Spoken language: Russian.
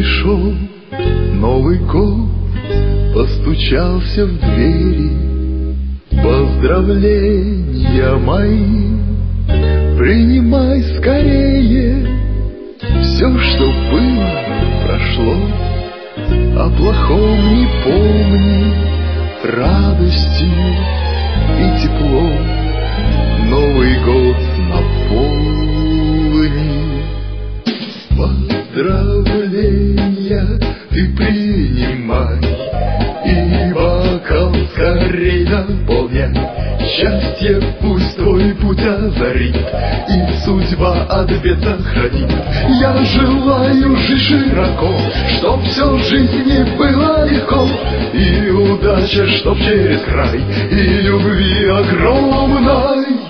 Пришел Новый год, постучался в двери. Поздравления мои принимай скорее. Все, что было, прошло, о плохом не помни. Радостью и теплом Новый год наполни. Поздравления ты принимай и бокал скорей наполняй. Счастье пусть твой путь озарит и судьба от бед сохранит. Я желаю жить широко, чтоб все в жизни было легко, и удача, чтоб через край, и любви огромной.